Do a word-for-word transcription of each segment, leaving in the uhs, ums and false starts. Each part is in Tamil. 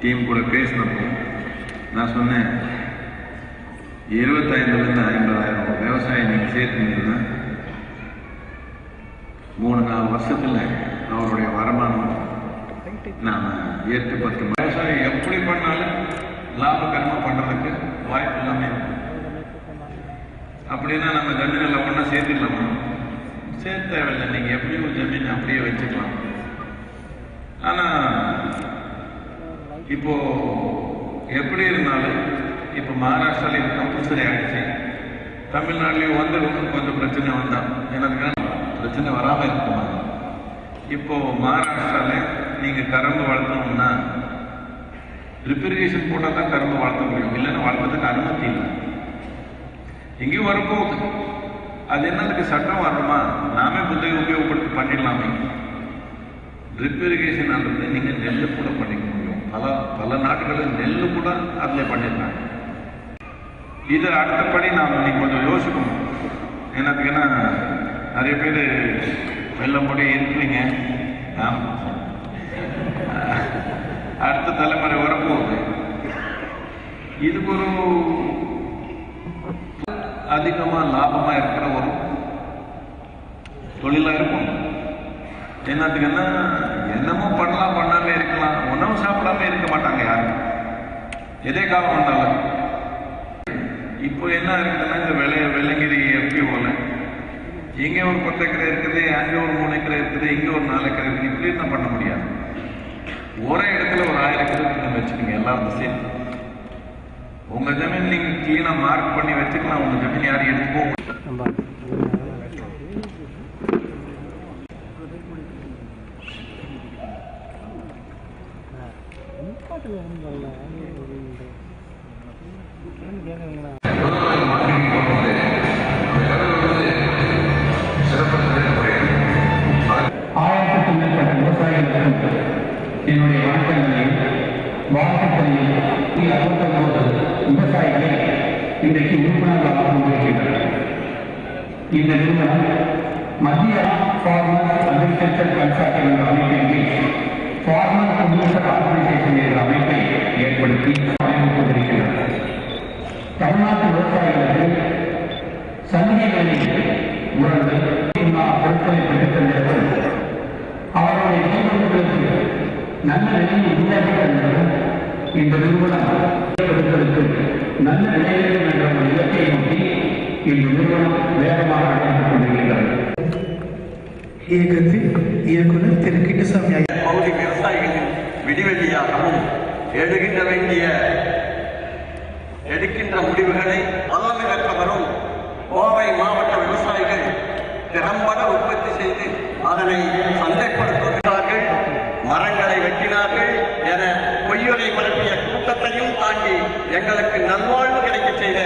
டீம் கூட பேசினப்போ நான் சொன்னேன், இருபத்தைந்துலேருந்து ஐம்பதாயிரம் விவசாயம் நீங்கள் சேர்த்தீங்கன்னா மூணு நாலு வருஷத்தில் அவருடைய வருமானம் நாம் எட்டு பத்து விவசாயம் எப்படி பண்ணாலும் லாபகரமாக பண்ணுறதுக்கு வாய்ப்பு இல்லாமல் இருக்கும். அப்படின்னா நம்ம ஜமீனில் ஒன்றா சேர்த்துக்கலாமா? சேர்த்து தேவையில்லை, நீங்கள் எப்படியும் ஜமீன் அப்படியே வச்சுக்கலாம். ஆனால் இப்போ எப்படி இருந்தாலும் இப்போ மகாராஷ்டிராவில் இது கம்பல்சரி ஆகிடுச்சு. தமிழ்நாட்டிலையும் வந்து கொஞ்சம் பிரச்சனை வந்தான், எனக்கு பிரச்சனை வராமல் இருக்குமா? இப்போ மகாராஷ்டிராவில் நீங்கள் கரும்பு வளர்த்தணும்னா ரிப்பரிகேஷன் போட்டால் தான் கரும்பு வளர்த்த முடியும், இல்லைன்னா வளர்த்ததுக்கு அனுமதி இல்லை. எங்கேயும் வரப்போகுது, அது என்னதுக்கு சட்டம் வரணுமா? நாமே புத்தகம் உபயோகப்படுத்தி பண்ணிடலாமே. ரிப்பரிகேஷன் ஆனது நீங்கள் நெல் கூட பண்ணிக்க முடியும். பல பல நாட்டுகளில் நெல் கூட அதில் பண்ணியிருக்காங்க. இது அடுத்தபடி நாம் இன்னைக்கு கொஞ்சம் யோசிக்கணும். என்னதுக்குன்னா நிறைய பேர் வெள்ள முடி இருக்கிறீங்க, அடுத்த தலைமுறை வரப்போகுது. இதுக்கு ஒரு அதிகமா லாபமா இருக்கிற ஒரு தொழிலா இருக்கும். என்னத்துக்குன்னா என்னமோ பண்ணலாம், பண்ணாம இருக்கலாம், உணவு சாப்பிடாம இருக்க மாட்டாங்க யாரும், எதே காலம் வந்தாலும். இப்போ என்ன இருக்குதுன்னா இந்த வெள்ளை வெள்ளங்கிரி எஃப்பிஓல இங்கே ஒரு பத்து ஏக்கரை இருக்குது, அங்கே ஒரு மூணு ஏக்கரை இருக்குது, இங்கே ஒரு நாலு ஏக்கரை இருக்குது. இப்படி என்ன பண்ண முடியாது. ஒரே இடத்துல ஒரு ஆயிரம் ஏக்கரை நீங்கள் வச்சுக்கோங்க, எல்லாரும் சேர்த்து உங்க ஜமீன் நீங்க கிளீனா மார்க் பண்ணி வச்சுக்கலாம். உங்க ஜமீன் யாரும் எடுத்து போக ஆயிரத்துக்கும் மேற்பட்ட விவசாயிகளுக்கு என்னுடைய வணக்கங்களையும் வாழ்த்துக்களையும் விவசாயிகளை இன்றைக்கு உறுப்பினர்களாக கொண்டிருக்கின்றனர். இந்த நிறுவனம் மத்திய ஃபார்மர் அக்ரிகல்ச்சர் கன்சார்டியம் என்ற அமைப்பின் கீழ் ஃபார்மர் ப்ரொடியூசர் ஆர்கனைசேஷன் என்ற அமைப்பை ஏற்படுத்தி பயணித்துக் கொண்டிருக்கிறது. தமிழ்நாட்டு விவசாயிகளுக்கு சந்தைகளில் உணர்ந்து பொருட்களை பெற்றுத்தந்தவர்கள் அவருடைய நிறுவனங்களுக்கு நல்ல நிலையை உருவாக்கி தந்தவர்கள் இந்த நிறுவனம் நல்ல நிலையம் என்ற ஒரு இலக்கை நோக்கி இந்த நிறுவனம் வேகமாக அடைந்து கொண்டிருக்கிறது. இயக்கத்தில் இயக்குனர் திரு கிட்டசாமி பகுதி விவசாயிகளின் விடிவெளியாகவும் எடுக்கின்ற வேண்டிய எடுக்கின்ற முடிவுகளை வல்லமை பெற்ற வரும் கோவை மாவட்ட விவசாயிகள் திறம்பட உற்பத்தி செய்து அதனை சந்தைப்படுத்துகிறார்கள், மரங்களை வெட்டினார்கள் என பொய்யுரை பரப்பிய கூட்டத்தையும் தாண்டி எங்களுக்கு நல்வாழ்வு கிடைக்க செய்த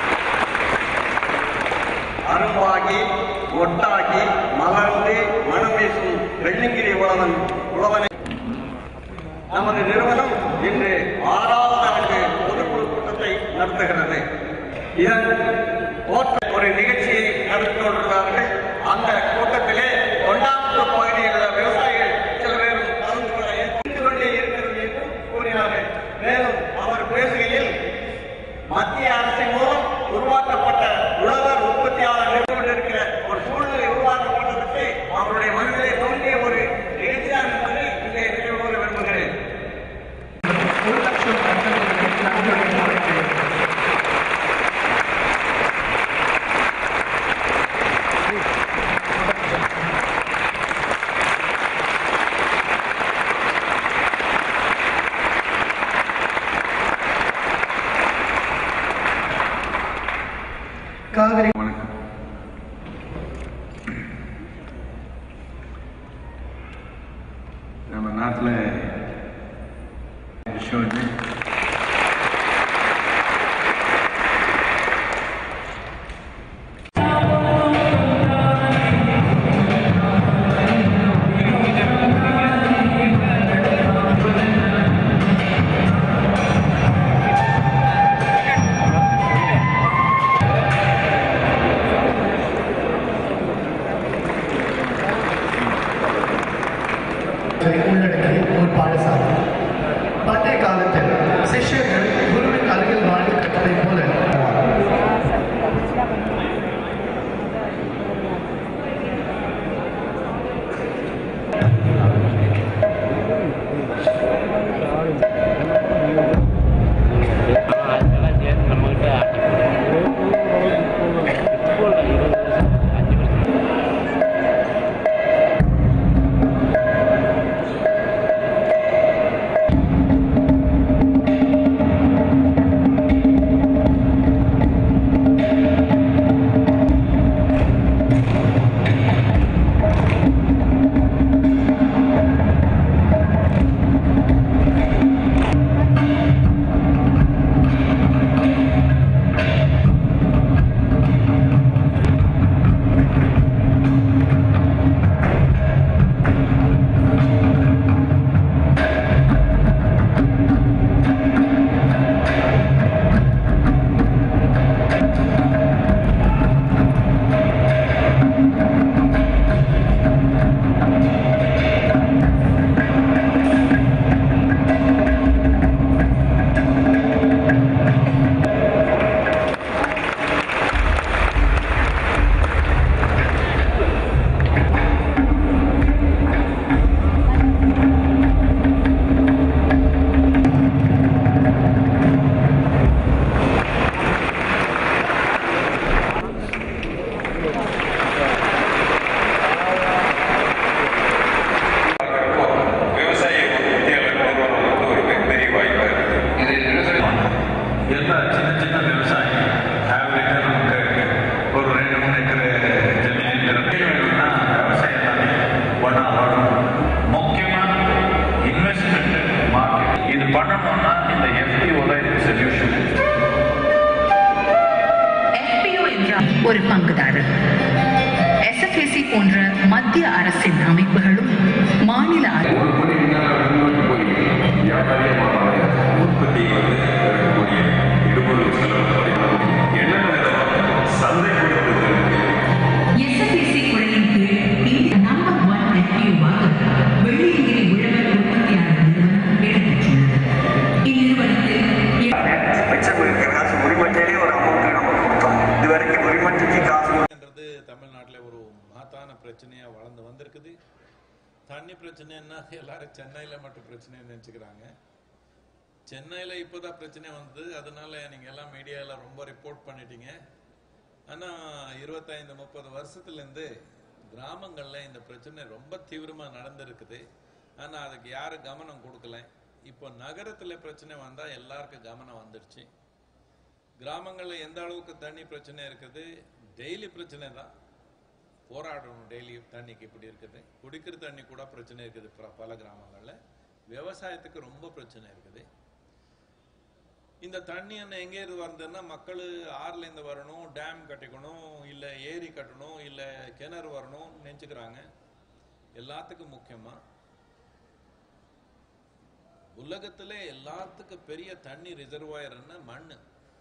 அரும்பாகி ஒட்டாகி மலர்ந்து மனம் வீசும் வெள்ளிங்கிரி உழவன் உழவனை நமது நிறுவனம் இன்று ஆறாவது ஆண்டு பொதுக்குழு கூட்டத்தை நடத்துகிறது. இதன் ஒரு நிகழ்ச்சியை நடத்தி கொண்டிருந்தார்கள். அந்த கூட்டத்திலே தொண்டாமுத்தூர் பகுதியில் உள்ள விவசாயிகள் சில பேரும் கலந்து கொள்ள எதிர்த்து கொண்டே இருக்கிறது என்று கூறினார்கள். மேலும் அவர் பேசுகையில் மத்திய அரசின் மூலம் உருவாக்கப்பட்ட உழவர் உற்பத்தியாளர் நிறுவனம் இருக்கிற ஒரு சூழ்நிலை உருவாக்கப்பட்டதற்கு அவருடைய மனதிலே தோன்றிய ஒரு நிகழ்ச்சியாக இருப்பதை இங்கே நினைவு கூற விரும்புகிறேன். ஒரு லட்சம் காவிரி வணக்கம். நம்ம நாட்டில் விஷயம் என்ன? உள்ளடக்கிய ஒரு பாடசாலை. பண்டைய காலத்தில் போன்ற மத்திய அரசின் அமைப்புகளும் மாநில எஸ்எப்பிசி குழுவின் கீழ் நம்பர் ஒன் எஃப்பிஓவாக வெள்ளியங்கிரி உழவர் உற்பத்தியாளர் நிறுவனம் இடம்பெற்றுள்ளது. இந்நிறுவனத்தில் தமிழ்நாட்டில் ஒரு மகத்தான பிரச்சனையா வளர்ந்து வந்திருக்குது. தண்ணி பிரச்சனைன்னா எல்லாரும் சென்னையில மட்டும் பிரச்சனையை நினைச்சுக்கிறாங்க. சென்னையில இப்போதான் பிரச்சனை வந்தது. அதனால நீங்க எல்லாம் மீடியால ரொம்ப ரிப்போர்ட் பண்ணிட்டீங்க. ஆனா இருபத்தைந்து முப்பது வருஷத்துல இருந்து கிராமங்கள்ல இந்த பிரச்சனை ரொம்ப தீவிரமா நடந்திருக்குது. ஆனா அதுக்கு யாரும் கவனம் கொடுக்கல. இப்போ நகரத்துல பிரச்சனை வந்தா எல்லாருக்கும் கவனம் வந்துடுச்சு. கிராமங்கள்ல எந்த அளவுக்கு தண்ணி பிரச்சனை இருக்குது, டெய்லி பிரச்சனை தான், போராடணும். டெய்லி தண்ணிக்கு இப்படி இருக்குது. குடிக்கிற தண்ணி கூட பிரச்சனை இருக்குது பல கிராமங்கள்ல. விவசாயத்துக்கு ரொம்ப பிரச்சனை இருக்குது. இந்த தண்ணி என்ன எங்கே இருந்து வருதுன்னா மக்கள் ஆறுல இருந்து வரணும், டேம் கட்டிக்கணும், இல்ல ஏரி கட்டணும், இல்ல கிணறு வரணும் நினைச்சுக்கிறாங்க. எல்லாத்துக்கும் முக்கியமா உலகத்திலே எல்லாத்துக்கும் பெரிய தண்ணி ரிசர்வாயர்னா மண்ணு.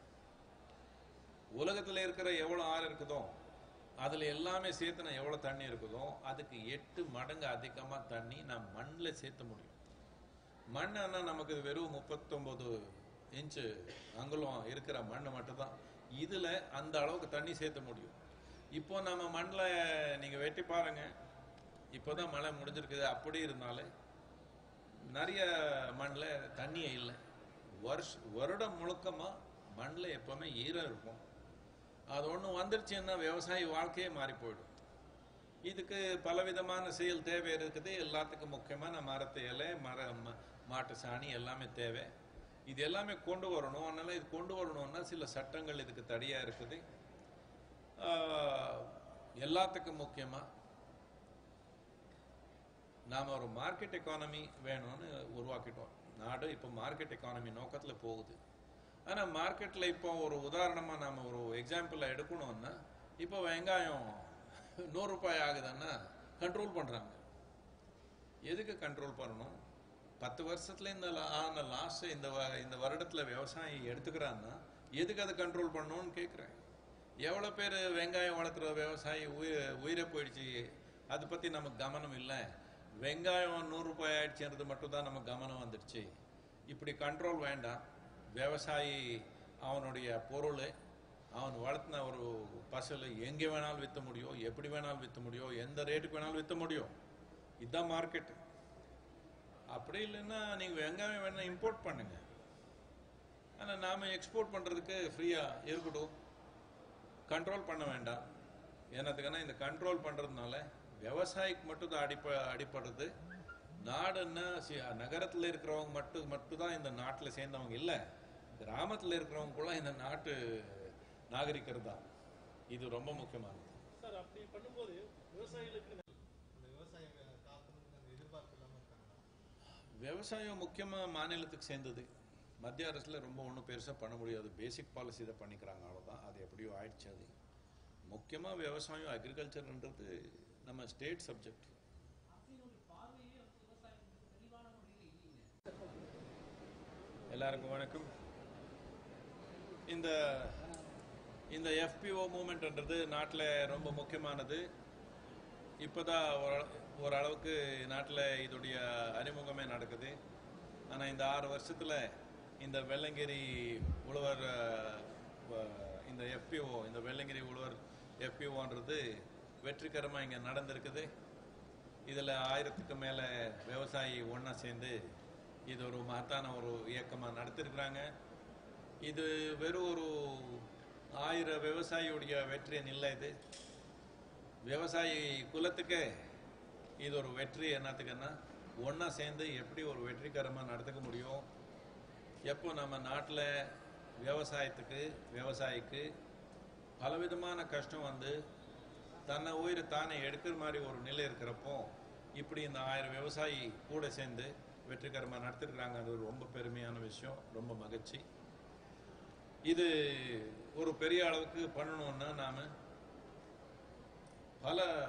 உலகத்துல இருக்கிற எவ்வளவு ஆறு இருக்குதோ அதுல எல்லாமே சேர்த்துனா எவ்வளவு தண்ணி இருக்குதோ அதுக்கு எட்டு மடங்கு அதிகமா தண்ணி நாம் மண்ணில் சேர்த்த முடியும். மண்ணுன்னா நமக்கு வெறும் முப்பத்தொன்பது இன்ச்சு அங்குலம் இருக்கிற மண் மட்டும்தான். இதுல அந்த அளவுக்கு தண்ணி சேர்த்த முடியும். இப்போ நம்ம மண்ணில் நீங்க வெட்டி பாருங்க, இப்போதான் மழை முடிஞ்சிருக்குது. அப்படி இருந்தாலே நிறைய மண்ணில் தண்ணியே இல்லை. வருஷ வருடம் முழுக்கமா மண்ணில் எப்பவுமே ஈரம் இருக்கும். அது ஒன்று வந்துருச்சுன்னா விவசாய வாழ்க்கையே மாறி போயிடும். இதுக்கு பலவிதமான செயல் தேவை இருக்குது. எல்லாத்துக்கும் முக்கியமான மரத்து இலை, மர மாட்டு சாணி எல்லாமே தேவை. இது எல்லாமே கொண்டு வரணும். அதனால இது கொண்டு வரணும்னா சில சட்டங்கள் இதுக்கு தடையா இருக்குது. எல்லாத்துக்கும் முக்கியமா நாம ஒரு மார்க்கெட் எக்கானமி வேணும்னு உருவாக்கிட்டோம். நாடு இப்போ மார்க்கெட் எக்கானமி நோக்கத்துல போகுது. ஆனா மார்க்கெட்ல இப்போ ஒரு உதாரணமா நாம ஒரு எக்ஸாம்பிள் எடுக்கணும்னா, இப்போ வெங்காயம் நூறு ரூபாய் ஆகுதுன்னா கண்ட்ரோல் பண்றாங்க. எதுக்கு கண்ட்ரோல் பண்ணணும்? பத்து வருஷத்துல இந்த ஆன லாஸ் இந்த இந்த வருடத்துல விவசாயி எடுத்துக்கிறான்னா எதுக்கு அதை கண்ட்ரோல் பண்ணணும்னு கேட்குறேன். எவ்வளோ பேர் வெங்காயம் வளர்க்குற விவசாயி உயிர் உயிரை போயிடுச்சு, அதை பற்றி நமக்கு கவனம் இல்லை. வெங்காயம் நூறு ரூபாய் ஆயிடுச்சுன்றது மட்டும்தான் நமக்கு கவனம் வந்துடுச்சு. இப்படி கண்ட்ரோல் வேண்டாம். விவசாயி அவனுடைய பொருள், அவன் வளர்த்தின ஒரு பசல் எங்கே வேணாலும் விற்ற முடியும், எப்படி வேணாலும் விற்ற முடியும், எந்த ரேட்டுக்கு வேணாலும் விற்ற முடியும். இதுதான் மார்க்கெட்டு. அப்படி இல்லைன்னா நீங்கள் வெங்காயம் வேணா இம்போர்ட் பண்ணுங்க. ஆனால் நாம் எக்ஸ்போர்ட் பண்ணுறதுக்கு ஃப்ரீயாக இருக்கட்டும். கண்ட்ரோல் பண்ண வேண்டாம். என்னத்துக்குன்னா இந்த கண்ட்ரோல் பண்ணுறதுனால விவசாயிக்கு மட்டும் தான் அடிப்ப அடிப்படுறது. நாடுன்னா நகரத்தில் இருக்கிறவங்க மட்டும் மட்டும்தான் இந்த நாட்டில் சேர்ந்தவங்க இல்லை, கிராமத்தில் இருக்கிறவங்க கூட இந்த நாட்டு நாகரிகர் தான். இது ரொம்ப முக்கியமானது. சார், அப்படி பண்ணும்போது விவசாயிகளுக்கு விவசாயம் முக்கியமாக மாநிலத்துக்கு சேர்ந்தது. மத்திய அரசில் ரொம்ப ஒன்றும் பெருசாக பண்ண முடியாது. பேசிக் பாலிசி இதை பண்ணிக்கிறாங்க, அவ்வளோதான். அது எப்படியோ ஆயிடுச்சு. அது முக்கியமாக விவசாயம் அக்ரிகல்ச்சர்ன்றது நம்ம ஸ்டேட் சப்ஜெக்ட். எல்லாருக்கும் வணக்கம். இந்த இந்த எஃப்பிஓ மூமெண்ட்ன்றது நாட்டில் ரொம்ப முக்கியமானது. இப்போதான் ஓரளவுக்கு நாட்டில் இதோடைய அறிமுகமே நடக்குது. ஆனால் இந்த ஆறு வருஷத்தில் இந்த வெள்ளங்கிரி உழவர் இந்த எஃப்பிஓ இந்த வெள்ளங்கிரி உழவர் எஃப்பிஓன்றது வெற்றிகரமாக இங்கே நடந்திருக்குது. இதில் ஆயிரத்துக்கு மேலே விவசாயி ஒன்றா சேர்ந்து இது ஒரு மகத்தான ஒரு இயக்கமாக நடத்திருக்கிறாங்க. இது வெறும் ஒரு ஆயிரம் விவசாயியுடைய வெற்றியின் இல்லை. இது விவசாயி குலத்துக்கு இது ஒரு வெற்றி. என்னத்துக்குன்னா ஒன்றா சேர்ந்து எப்படி ஒரு வெற்றிகரமாக நடத்துக்க முடியும். எப்போ நம்ம நாட்டில் விவசாயத்துக்கு விவசாயிக்கு பலவிதமான கஷ்டம் வந்து தன்னை உயிரை தானே எடுக்கிற மாதிரி ஒரு நிலை இருக்கிறப்போ இப்படி இந்த ஆயிரம் விவசாயி கூட சேர்ந்து வெற்றிகரமாக நடத்திருக்கிறாங்க. அது ஒரு ரொம்ப பெருமையான விஷயம், ரொம்ப மகிழ்ச்சி. இது ஒரு பெரிய அளவுக்கு பண்ணணும்னா நாம் பல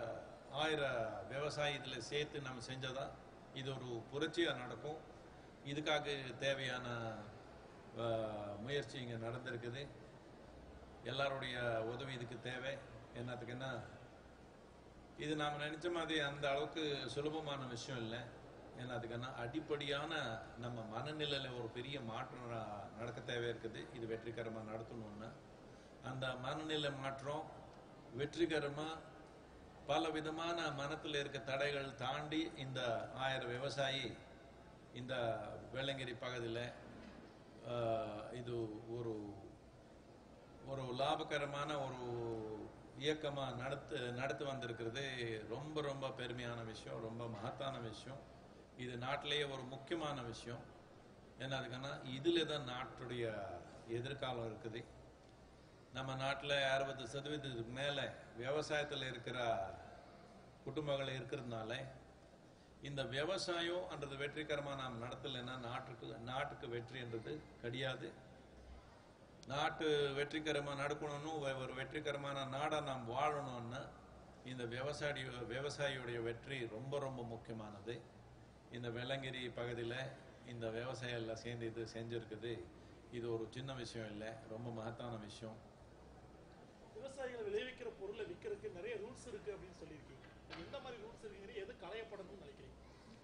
ஆயிரம் விவசாயி இதில் சேர்த்து நம்ம செஞ்சதான் இது ஒரு புரட்சியாக நடக்கும். இதுக்காக தேவையான முயற்சி இங்கே நடந்திருக்குது. எல்லாருடைய உதவி இதுக்கு தேவை. என்னத்துக்குன்னா இது நாம் நினச்ச மாதிரி அந்த அளவுக்கு சுலபமான விஷயம் இல்லை. என்னத்துக்குன்னா அடிப்படையான நம்ம மனநிலையில் ஒரு பெரிய மாற்றம் நடக்க தேவை இருக்குது. இது வெற்றிகரமாக நடத்தணும்னா அந்த மனநிலை மாற்றம் வெற்றிகரமாக பல விதமான மனத்தில் இருக்க தடைகள் தாண்டி இந்த ஆயிரம் விவசாயி இந்த வெள்ளங்கிரி பகுதியில் இது ஒரு ஒரு லாபகரமான ஒரு இயக்கமாக நடத்து நடத்து வந்திருக்கிறது ரொம்ப ரொம்ப பெருமையான விஷயம், ரொம்ப மகத்தான விஷயம். இது நாட்டிலேயே ஒரு முக்கியமான விஷயம். ஏன்னா அதுக்கான இதில் தான் நாட்டுடைய எதிர்காலம் இருக்குது. நம்ம நாட்டில் அறுபது சதவீதத்துக்கு மேலே விவசாயத்தில் இருக்கிற குடும்பங்கள் இருக்கிறதுனால இந்த விவசாயம்ன்றது வெற்றிகரமாக நாம் நடத்தலைன்னா நாட்டுக்கு நாட்டுக்கு வெற்றின்றது கிடையாது. நாட்டு வெற்றிகரமாக நடக்கணும்னு ஒரு வெற்றிகரமான நாடாக நாம் வாழணும்னா இந்த விவசாயி விவசாயியுடைய வெற்றி ரொம்ப ரொம்ப முக்கியமானது. இந்த வெள்ளங்கிரி பகுதியில் இந்த விவசாயம் எல்லாம் சேர்ந்து இது செஞ்சுருக்குது. இது ஒரு சின்ன விஷயம் இல்லை, ரொம்ப மகத்தான விஷயம். விவசாயிகள் விளைவிக்கிற பொருளை விற்கிறதுக்கு நிறைய ரூல்ஸ் இருக்கு அப்படின்னு சொல்லியிருக்கீங்க. எந்த மாதிரி ரூல்ஸ் இருக்குங்க, எது களையப்படணும்னு நினைக்கிறீங்க?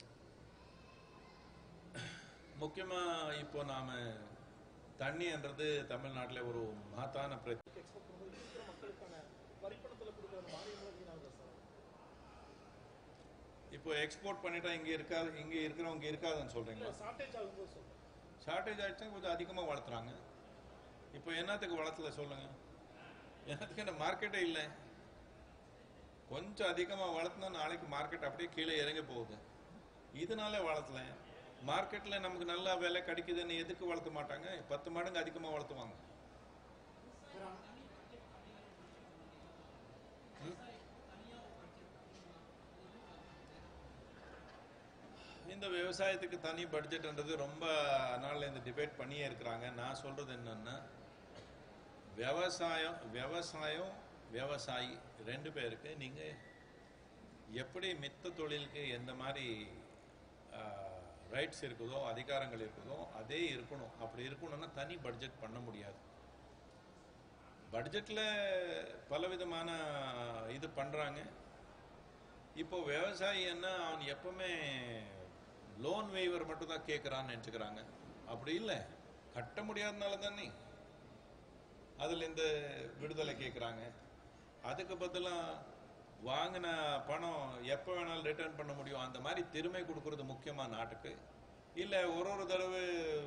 முக்கியமா இப்போ நாம தண்ணின்றது தமிழ்நாட்டில் ஒரு மகத்தான பிரச்சனை. எக்ஸ்போர்ட் பண்ணும்போது இருக்கிற மக்களுக்கான வரிப்பணத்தில் கொடுக்குற மானியம் சார் இப்போ எக்ஸ்போர்ட் பண்ணிட்டா இங்கே இருக்காது, இங்கே இருக்கிறவங்க இருக்காதுன்னு சொல்றீங்களா? ஷார்டேஜ் ஆகும்போது சொல்றேன். ஷார்டேஜ் ஆகிடுச்சா கொஞ்சம் அதிகமாக வளர்த்துறாங்க. இப்போ என்னத்துக்கு வளர்த்தல சொல்லுங்க? என்னத்துக்கு என்ன மார்க்கெட்டே இல்லை. கொஞ்சம் அதிகமாக வளர்த்துனா நாளைக்கு மார்க்கெட் அப்படியே கீழே இறங்க போகுது. இதனால வளர்த்தல. மார்க்கெட்டில் நமக்கு நல்லா விலை கிடைக்குதுன்னு எதுக்கு வளர்த்த மாட்டாங்க? பத்து மடங்கு அதிகமாக வளர்த்துவாங்க. இந்த விவசாயத்துக்கு தனி பட்ஜெட்ன்றது ரொம்ப நாளில் இந்த டிபேட் பண்ணியே இருக்கிறாங்க. நான் சொல்றது என்னன்னா விவசாயம் விவசாயம் விவசாயி ரெண்டு பேருக்கு நீங்கள் எப்படி மித்த தொழிலுக்கு எந்த மாதிரி ரைட்ஸ் இருக்குதோ அதிகாரங்கள் இருக்குதோ அதே இருக்கணும். அப்படி இருக்கணும்னா தனி பட்ஜெட் பண்ண முடியாது. பட்ஜெட்டில் பலவிதமான இது பண்ணுறாங்க. இப்போ விவசாயி என்ன அவன் எப்பவுமே லோன் வேவர் மட்டும் தான் கேட்குறான்னு நினச்சிக்கிறாங்க. அப்படி இல்லை, கட்ட முடியாதனால தானே அதில் இந்த விடுதலை கேட்குறாங்க. அதுக்கு பதிலாக வாங்கின பணம் எப்போ வேணாலும் ரிட்டர்ன் பண்ண முடியும். அந்த மாதிரி திறமை கொடுக்கறது முக்கியமாக நாட்டுக்கு. இல்லை ஒரு ஒரு தடவை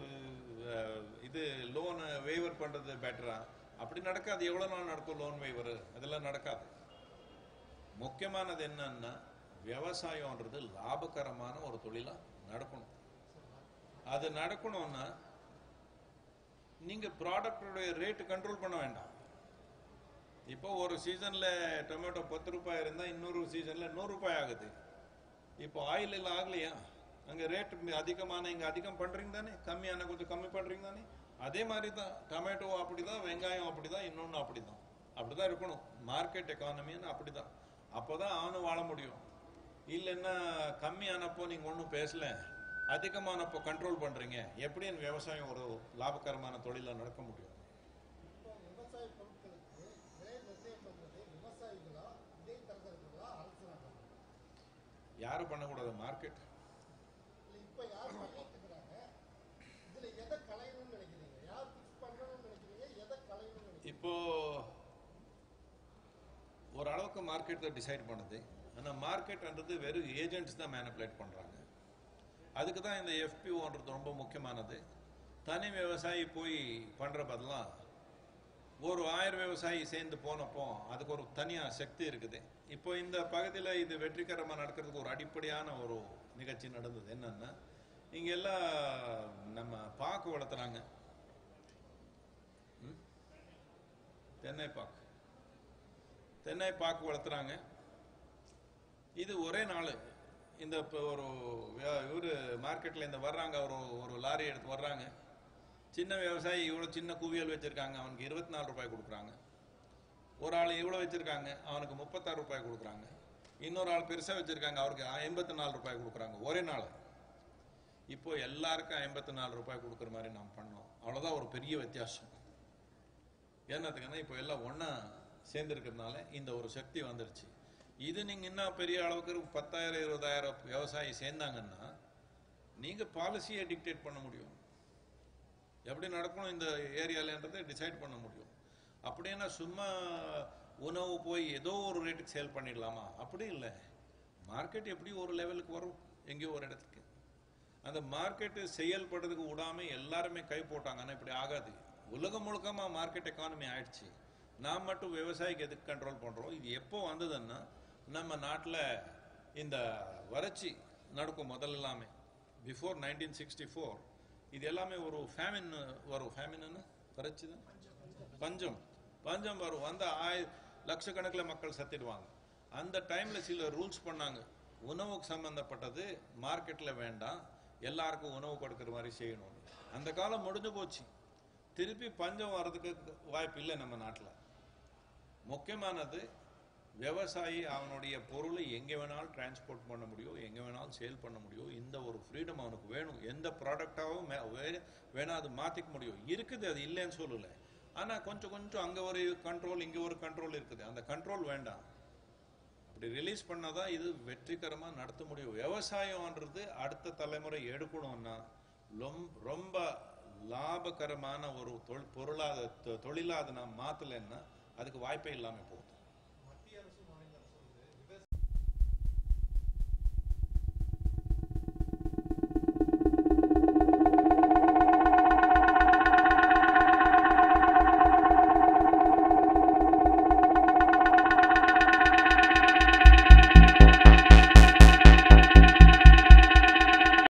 இது லோனை வேவர் பண்ணுறது பெட்டரா? அப்படி நடக்காது. எவ்வளோ நாள் நடக்கும் லோன் வேவர்? அதெல்லாம் நடக்காது. முக்கியமானது என்னன்னா விவசாயம்ன்றது லாபகரமான ஒரு தொழிலாக நடக்கணும். அது நடக்கணும்னா நீங்கள் ப்ராடக்டோடைய ரேட்டு கண்ட்ரோல் பண்ண வேண்டாம். இப்போ ஒரு சீசனில் டொமேட்டோ பத்து ரூபாய் இருந்தால் இன்னொரு சீசனில் நூறு ரூபாய் ஆகுது. இப்போ ஆயில் எல்லாம் ஆகலையா? அங்கே ரேட்டு அதிகமான இங்கே அதிகம் பண்ணுறீங்க தானே, கம்மியான கொஞ்சம் கம்மி பண்ணுறீங்க தானே. அதே மாதிரி தான் டொமேட்டோ அப்படி தான், வெங்காயம் அப்படி தான், இன்னொன்று அப்படி தான். அப்படி தான் இருக்கணும். மார்க்கெட் எக்கானமின்னு அப்படி தான். அப்போ தான் அவனும் வாழ முடியும். இல்லைன்னா கம்மியானப்போ நீங்கள் ஒன்றும் பேசல, அதிகமானப்போ கண்ட்ரோல் பண்ணுறீங்க. எப்படின்னு விவசாயம் ஒரு லாபகரமான தொழிலாக நடக்க முடியும்? விவசாய பொருட்களுக்கு விலை நிர்ணயம் பண்ணுறது விவசாயிகளா இடைத்தரகர்களா அரசாங்கம்? யாரும் பண்ணக்கூடாது. மார்க்கெட் இப்போ யார் பண்ணிட்டு இருக்கிறாங்க? இதில் எதை கலையணும்னு நினைக்கிறீங்க? யார் ஃபிக்ஸ் பண்ணணும்னு நினைக்கிறீங்க? எதை கலையணும்னு நினைக்கிறீங்க? இப்போ ஒரு அளவுக்கு மார்க்கெட் தான் டிசைட் பண்ணுது. ஆனால் மார்க்கெட்ன்றது வெறும் ஏஜென்ட்ஸ் தான் மேனிப்புலேட் பண்ணுறாங்க. அதுக்கு தான் இந்த எஃப்பிஓன்றது ரொம்ப முக்கியமானது. தனி விவசாயி போய் பண்ணுற பதிலாக ஒரு ஆயிரம் விவசாயி சேர்ந்து போனப்போ அதுக்கு ஒரு தனியாக சக்தி இருக்குது. இப்போ இந்த பகுதியில் இது வெற்றிகரமாக நடக்கிறதுக்கு ஒரு அடிப்படையான ஒரு நிகழ்ச்சி நடந்தது. என்னன்னா இங்கே எல்லாம் நம்ம பாக்கு வளர்த்துறாங்க. தென்னை பாக்கு தென்னை பாக்கு வளர்த்துறாங்க. இது ஒரே நாள் இந்த இப்போ ஒரு இவர் மார்க்கெட்டில் இந்த வர்றாங்க, ஒரு ஒரு லாரி எடுத்து வர்றாங்க. சின்ன விவசாயி இவ்வளோ சின்ன குவியல் வச்சுருக்காங்க, அவனுக்கு இருபத்தி நாலு ரூபாய் கொடுக்குறாங்க. ஒரு ஆள் இவ்வளோ வச்சுருக்காங்க, அவனுக்கு முப்பத்தாறு ரூபாய் கொடுக்குறாங்க. இன்னொரு ஆள் பெருசாக வச்சுருக்காங்க, அவருக்கு ஐம்பத்தி நாலு ரூபாய் கொடுக்குறாங்க ஒரே நாள். இப்போ எல்லாருக்கும் ஐம்பத்தி நாலு ரூபாய் கொடுக்குற மாதிரி நாம் பண்ணோம். அவ்வளோதான் ஒரு பெரிய வித்தியாசம். என்னத்துக்குன்னா இப்போ எல்லாம் ஒன்றா சேர்ந்துருக்கிறதுனால இந்த ஒரு சக்தி வந்துடுச்சு. இது நீங்கள் இன்னும் பெரிய அளவுக்கு பத்தாயிரம் இருபதாயிரம் விவசாயி சேர்ந்தாங்கன்னா நீங்கள் பாலிசியை டிக்டேட் பண்ண முடியும், எப்படி நடக்கணும் இந்த ஏரியாலன்றதை டிசைட் பண்ண முடியும். அப்படின்னா சும்மா உணவு போய் ஏதோ ஒரு ரேட்டுக்கு சேல் பண்ணிடலாமா? அப்படி இல்லை. மார்க்கெட் எப்படி ஒரு லெவலுக்கு வரும், எங்கேயோ ஒரு இடத்துக்கு. அந்த மார்க்கெட்டு செயல்படுறதுக்கு விடாமல் எல்லாருமே கை போட்டாங்கன்னா இப்படி ஆகாது. உலகம் முழுக்கமாக மார்க்கெட் எக்கானமி ஆயிடுச்சு. நாம் மட்டும் விவசாயிக்கு எதுக்கு கண்ட்ரோல் பண்ணுறோம்? இது எப்போ வந்ததுன்னா நம்ம நாட்டில் இந்த வறட்சி நடக்கும் முதல்ல எல்லாமே பிஃபோர் நைன்டீன் சிக்ஸ்டி ஃபோர் இது எல்லாமே ஒரு ஃபேமின் வரும். ஃபேமின்னு வறட்சி தான், பஞ்சம் பஞ்சம் வரும். வந்த ஆய லட்சக்கணக்கில் மக்கள் சத்திடுவாங்க. அந்த டைமில் சில ரூல்ஸ் பண்ணாங்க, உணவுக்கு சம்மந்தப்பட்டது மார்க்கெட்டில் வேண்டாம், எல்லாருக்கும் உணவு கொடுக்குற மாதிரி செய்யணும். அந்த காலம் முடிஞ்சு போச்சு. திருப்பி பஞ்சம் வர்றதுக்கு வாய்ப்பு இல்லை நம்ம நாட்டில். முக்கியமானது விவசாயி அவனுடைய பொருளை எங்கே வேணாலும் டிரான்ஸ்போர்ட் பண்ண முடியும், எங்கே வேணாலும் சேல் பண்ண முடியும். இந்த ஒரு ஃப்ரீடம் அவனுக்கு வேணும். எந்த ப்ராடக்டாகவும் வேணா அது மாற்றிக்க முடியும். இருக்குது, அது இல்லைன்னு சொல்லலை. ஆனால் கொஞ்சம் கொஞ்சம் அங்கே ஒரு கண்ட்ரோல், இங்கே ஒரு கண்ட்ரோல் இருக்குது. அந்த கண்ட்ரோல் வேண்டாம். அப்படி ரிலீஸ் பண்ணாதான் இது வெற்றிகரமாக நடத்த முடியும். விவசாயம்ன்றது அடுத்த தலைமுறை எடுக்கணும்னா ரொம்ப லாபகரமான ஒரு தொழில் பொருளாதார தொழிலாக அதை நான் மாற்றலைன்னா அதுக்கு வாய்ப்பே இல்லாமல் போகுது.